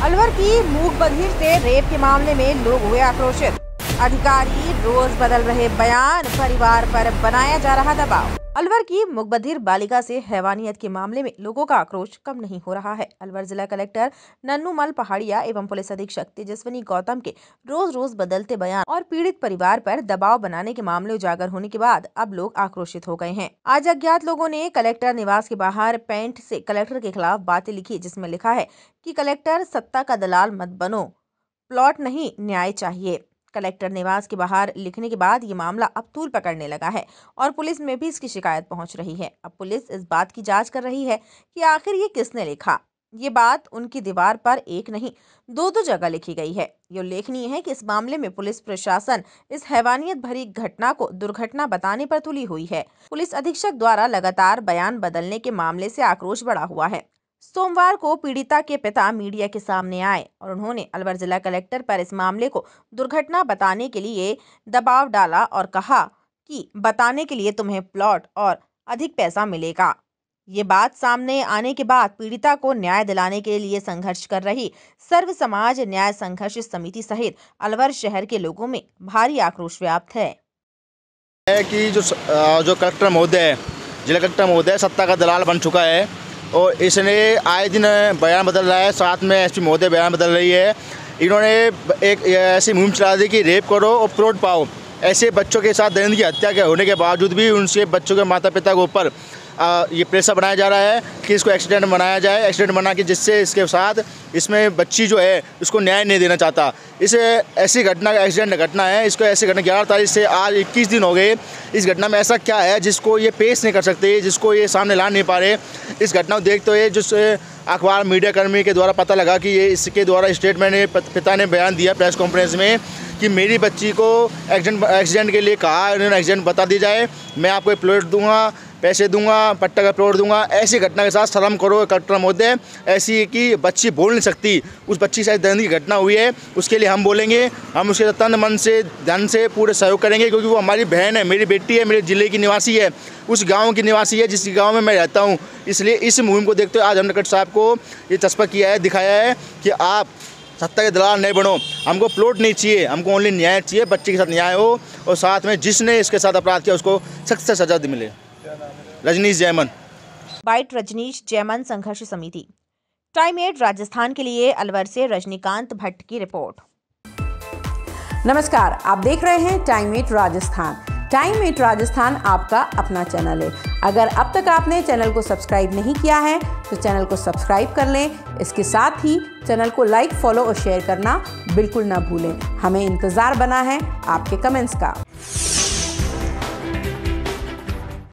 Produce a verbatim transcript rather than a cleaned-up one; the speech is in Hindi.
अलवर की मूक बधिर से रेप के मामले में लोग हुए आक्रोशित। अधिकारी रोज बदल रहे बयान, परिवार पर बनाया जा रहा दबाव। अलवर की मूक बधिर बालिका से हैवानियत के मामले में लोगों का आक्रोश कम नहीं हो रहा है। अलवर जिला कलेक्टर नन्नूमल पहाड़िया एवं पुलिस अधीक्षक तेजस्विनी गौतम के रोज रोज बदलते बयान और पीड़ित परिवार पर दबाव बनाने के मामले उजागर होने के बाद अब लोग आक्रोशित हो गए हैं। आज अज्ञात लोगों ने कलेक्टर निवास के बाहर पेंट से कलेक्टर के खिलाफ बातें लिखी, जिसमें लिखा है कि कलेक्टर सत्ता का दलाल मत बनो, प्लॉट नहीं न्याय चाहिए। कलेक्टर निवास के बाहर लिखने के बाद ये मामला अब तूल पकड़ने लगा है और पुलिस में भी इसकी शिकायत पहुंच रही है। अब पुलिस इस बात की जांच कर रही है कि आखिर ये किसने लिखा। ये बात उनकी दीवार पर एक नहीं दो दो जगह लिखी गई है। ये उल्लेखनीय है कि इस मामले में पुलिस प्रशासन इस हैवानियत भरी घटना को दुर्घटना बताने पर तुली हुई है। पुलिस अधीक्षक द्वारा लगातार बयान बदलने के मामले से आक्रोश बढ़ा हुआ है। सोमवार को पीड़िता के पिता मीडिया के सामने आए और उन्होंने अलवर जिला कलेक्टर पर इस मामले को दुर्घटना बताने के लिए दबाव डाला और कहा कि बताने के लिए तुम्हें प्लॉट और अधिक पैसा मिलेगा। ये बात सामने आने के बाद पीड़िता को न्याय दिलाने के लिए संघर्ष कर रही सर्व समाज न्याय संघर्ष समिति सहित अलवर शहर के लोगों में भारी आक्रोश व्याप्त है कि जो जो कलेक्टर महोदय है, जिला कलेक्टर महोदय सत्ता का दलाल बन चुका है और इसने आए दिन बयान बदल रहा है। साथ में एसपी महोदय बयान बदल रही है। इन्होंने एक ऐसी मुहिम चला दी कि रेप करो और प्लॉट पाओ। ऐसे बच्चों के साथ दरिंदगी हत्या के होने के बावजूद भी उनसे बच्चों के माता पिता के ऊपर ये प्रेशर बनाया जा रहा है कि इसको एक्सीडेंट बनाया जाए, एक्सीडेंट बना के जिससे इसके साथ इसमें बच्ची जो है उसको न्याय नहीं देना चाहता। इस ऐसी घटना एक्सीडेंट घटना है, इसको ऐसी घटना ग्यारह तारीख से आज इक्कीस दिन हो गए। इस घटना में ऐसा क्या है जिसको ये पेश नहीं कर सकते, जिसको ये सामने ला नहीं पा रहे। इस घटना को देखते हुए जिस अखबार मीडिया कर्मी के द्वारा पता लगा कि ये इसके द्वारा स्टेटमेंट पिता ने बयान दिया प्रेस कॉन्फ्रेंस में कि मेरी बच्ची को एक्सीडेंट एक्सीडेंट के लिए कहा, उन्होंने एक्सीडेंट बता दी जाए, मैं आपको प्लॉट दूंगा, पैसे दूंगा, पट्टा का प्लॉट दूंगा। ऐसी घटना के साथ शर्म करो कलेक्टर महोदय। ऐसी कि बच्ची बोल नहीं सकती, उस बच्ची से दर्द घटना हुई है, उसके लिए हम बोलेंगे, हम उसके तन मन से धन से पूरे सहयोग करेंगे क्योंकि वो हमारी बहन है, मेरी बेटी है, मेरे ज़िले की निवासी है, उस गांव की निवासी है जिस गांव में मैं रहता हूं। इसलिए इस मुहिम को देखते हुए आज हमने कलेक्टर साहब को ये चस्पा किया है, दिखाया है कि आप सत्ता के दलाल नहीं बनो, हमको प्लॉट नहीं चाहिए, हमको ओनली न्याय चाहिए, बच्चे के साथ न्याय हो और साथ में जिसने इसके साथ अपराध किया उसको सख्त से सजा मिले। रजनीश जयमन, बाइट रजनीश जयमन संघर्ष समिति। टाइम एट राजस्थान के लिए अलवर से रजनीकांत भट्ट की रिपोर्ट। नमस्कार, आप देख रहे हैं time at Rajasthan. Time at Rajasthan आपका अपना चैनल है। अगर अब तक आपने चैनल को सब्सक्राइब नहीं किया है तो चैनल को सब्सक्राइब कर लें। इसके साथ ही चैनल को लाइक, फॉलो और शेयर करना बिल्कुल ना भूलें। हमें इंतज़ार बना है आपके कमेंट्स का।